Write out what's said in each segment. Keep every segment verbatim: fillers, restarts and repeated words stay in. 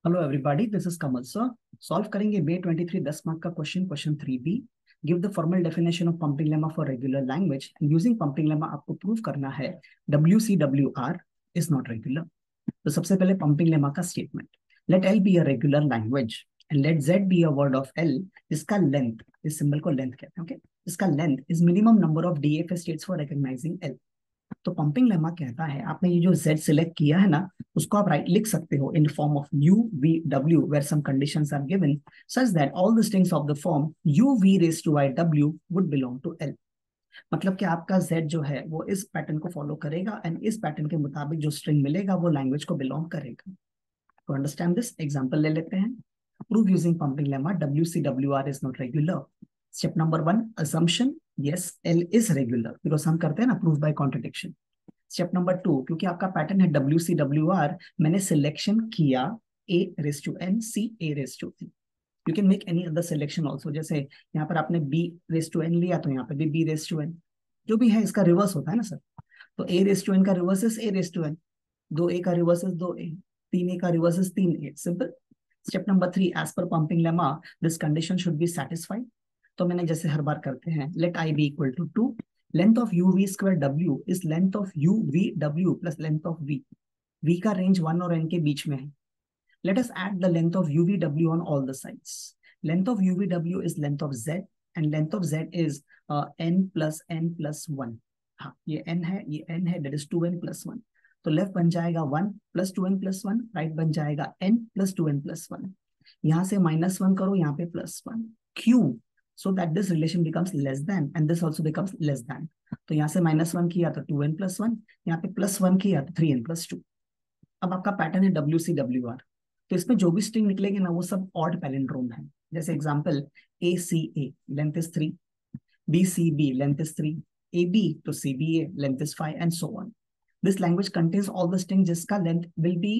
Hello everybody, this is Kamal sir. Solve करेंगे May twenty three दस mark का question question three B. Give the formal definition of pumping lemma for regular language. Using pumping lemma आपको prove करना है W C W R is not regular. तो सबसे पहले pumping lemma का statement, let L be a regular language and let Z be a word of L. इसका length, इस symbol को लेंथ कहते हैं, ओके। इसका length is minimum number of D F A states for recognizing L. तो pumping lemma कहता है आपने ये जो z सिलेक्ट किया है ना, उसको आप राइट लिख सकते हो in form of u v w where some conditions are given such that all the strings of the form u v raised to i w would belong to l। मतलब कि आपका z जो है वो इस पैटर्न को follow करेगा and इस पैटर्न के मुताबिक जो स्ट्रिंग मिलेगा वो लैंग्वेज को बिलोंग करेगा। तो अंडरस्टैंड दिस एग्जांपल ले लेते हैं। Prove using pumping lemma W C W R is not regular. Step number one, assumption yes l is regular because हम करते हैं ना prove by contradiction. Step number two, क्योंकि आपका पैटर्न है डब्ल्यू सी डब्ल्यू आर, मैंने selection किया A raise to n C A raise to n. You can make any other selection also, जैसे यहाँ पर आपने बी रेस टू एन लिया तो यहाँ पे भी बी रेस टू एन। जो भी है इसका रिवर्स होता है ना सर। तो ए रेस टू एन का reverse is A raise to n, दो ए का रिवर्स इज दो ए, तीन ए का रिवर्स इज तीन A, simple. Step number three, as पर pumping lemma this condition should be satisfied. तो मैंने जैसे हर बार करते हैं, let I be equal to two, length of U V square W is length of U V W plus length of V. V का range one और N के बीच में है। Let us add the length of U V W on all the sides. Length of U V W is length of Z and length of Z is N plus N plus one. हाँ, ये N है, ये N है, that is two N plus one. तो left बन जाएगा one plus two N plus one, right बन जाएगा N plus two N plus one. यहाँ से माइनस वन करो, यहाँ पे प्लस वन। क्यों? So that this relation becomes less than and this also becomes less than. तो यहाँ से माइनस वन किया तो टू एन प्लस वन, यहाँ पे प्लस वन किया तो थ्री एन प्लस टू। अब आपका पैटर्न है डब्ल्यू सी डब्ल्यू आर। तो इसमें जो भी स्ट्रिंग निकलेंगे ना वो सब ऑड पैलिंड्रोम है। जैसे example, A C A length is three, B C B length is three, A B तो C B A length is five and so on. This language contains all the string जिसका length will be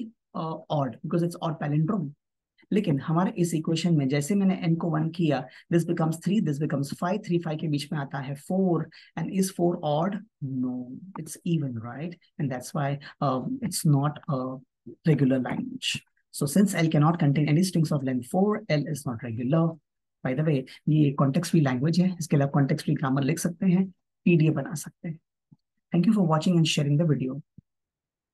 odd because it's odd palindrome. लेकिन हमारे इस equation में जैसे मैंने n को one किया, this becomes three, this becomes five, three five के बीच में आता है four. And is four odd? No, it's even, right? And that's why it's not a regular language. So since L cannot contain any strings of length four, L is not regular. By the way, ये context free language है, इसके लिए आप context free grammar लिख सकते हैं, P D F बना सकते हैं। Thank you for watching and sharing the video.